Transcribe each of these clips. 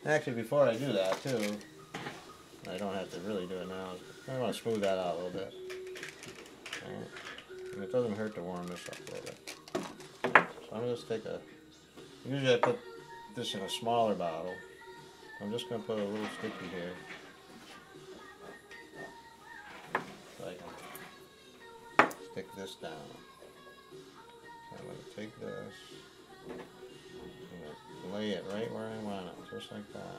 Actually, before I do that too, I don't have to really do it now. I want to smooth that out a little bit. Right. And it doesn't hurt to warm this up a little bit. So I'm going to just take a, usually I put this in a smaller bottle. I'm just going to put a little sticky here. So I can stick this down. So I'm going to take this, I'm going to lay it right where I want it, just like that.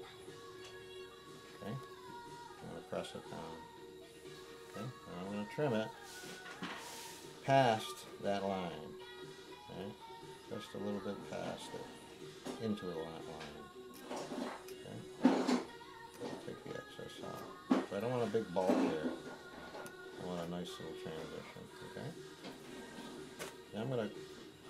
Okay, I'm going to press it down. Okay, and I'm going to trim it past that line. Okay, just a little bit past it, into the line. Okay, take the excess out. So I don't want a big bulk here. I want a nice little transition. Okay. Now I'm going to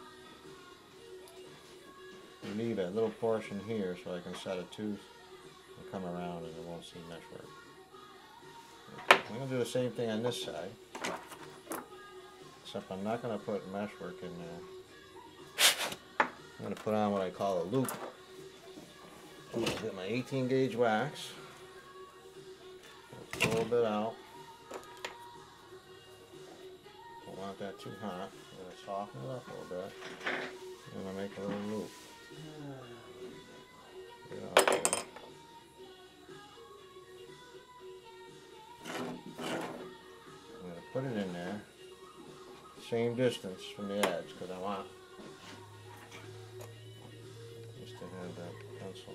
leave a little portion here so I can set a tooth and come around and it won't see meshwork. Okay. I'm going to do the same thing on this side, except I'm not going to put meshwork in there. I'm going to put on what I call a loop. I'm going to get my 18 gauge wax, a little bit out. Don't want that too hot. I'm going to soften it up a little bit. I'm going to make a little loop. Get it out there. I'm going to put it in there, same distance from the edge, because I want just to have that pencil.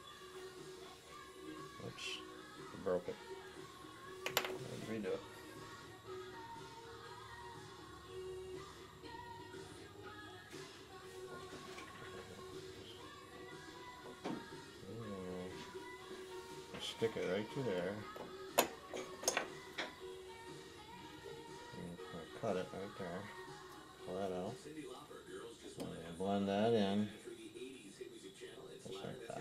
Oops, I broke it. Let's redo it. Stick it right to there. Cut it right there. Pull that out. And blend that in. Just like that.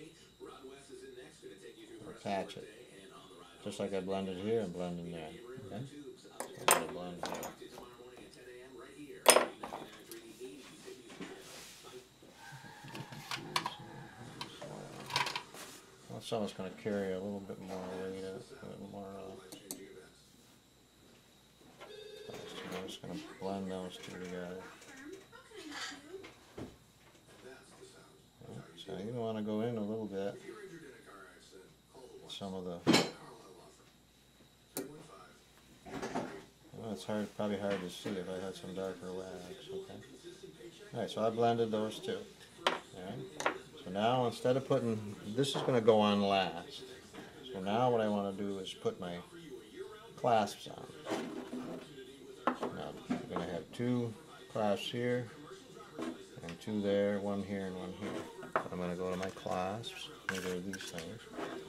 Attach it. Just like I blended here and blend in there. Okay? So I'm going to blend here. Well, someone's going to carry a little bit more weight, a little more. I'm just going to blend those two together. Right, so you want to go in a little bit. Some of the. Well, it's probably hard to see if I had some darker wax. Okay. All right, so I blended those two. All right. So now instead of putting, this is going to go on last. So now what I want to do is put my clasps on. Now I'm going to have two clasps here, and two there, one here and one here. So I'm going to go to my clasps. These are these things.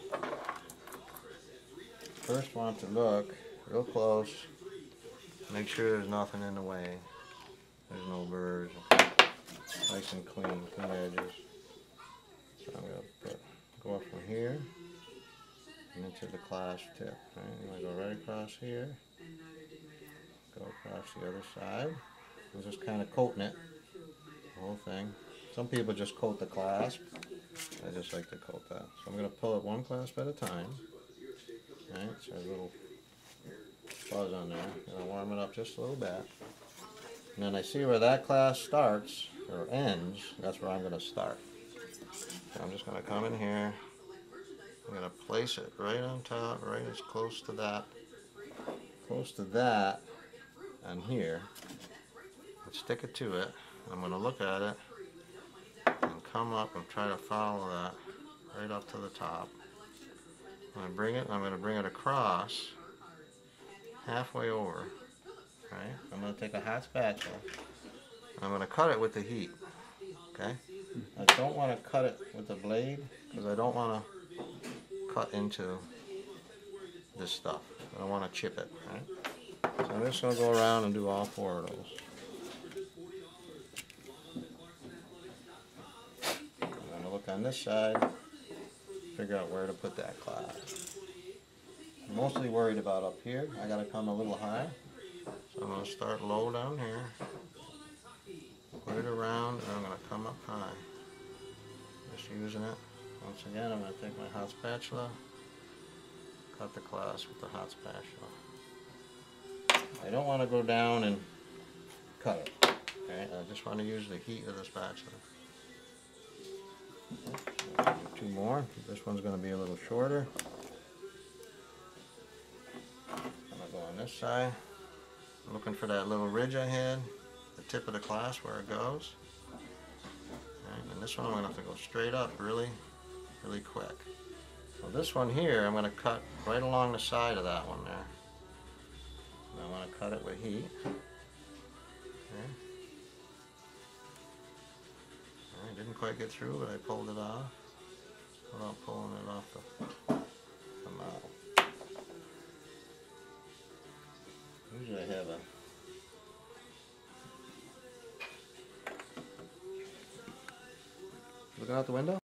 First want to look real close. Make sure there's nothing in the way. There's no burrs. Nice and clean edges. So I'm going to go up from here and into the clasp tip. Right? I'm going to go right across here. Go across the other side. I'm just kind of coating it, the whole thing. Some people just coat the clasp. I just like to coat that. So I'm going to pull it one clasp at a time. Right? So a little fuzz on there. I'm going to warm it up just a little bit. And then I see where that clasp starts, or ends, that's where I'm going to start. So I'm just going to come in here. I'm going to place it right on top, right as close to that on here, and stick it to it. I'm going to look at it and come up and try to follow that right up to the top. I'm going to bring it across halfway over. Right? I'm going to take a hot spatula. I'm going to cut it with the heat. Okay? I don't want to cut it with the blade because I don't want to cut into this stuff. I don't want to chip it. Right? So I'm just going to go around and do all four of those. I'm going to look on this side, figure out where to put that clasp. I'm mostly worried about up here. I got to come a little high. So I'm going to start low down here, put it around, and I'm going to come up high. Just using it Once again, I'm going to take my hot spatula, cut the glass with the hot spatula. I don't want to go down and cut it. Okay, I just want to use the heat of the spatula. Two more. This one's going to be a little shorter. I'm going to go on this side. I'm looking for that little ridge I had, the tip of the glass where it goes. Right, and this one I'm going to have to go straight up really quick. So this one here, I'm going to cut right along the side of that one there. And I want to cut it with heat. Okay. Alright, didn't quite get through, but I pulled it off. Without pulling it off the mouth. Usually I have a looking out the window?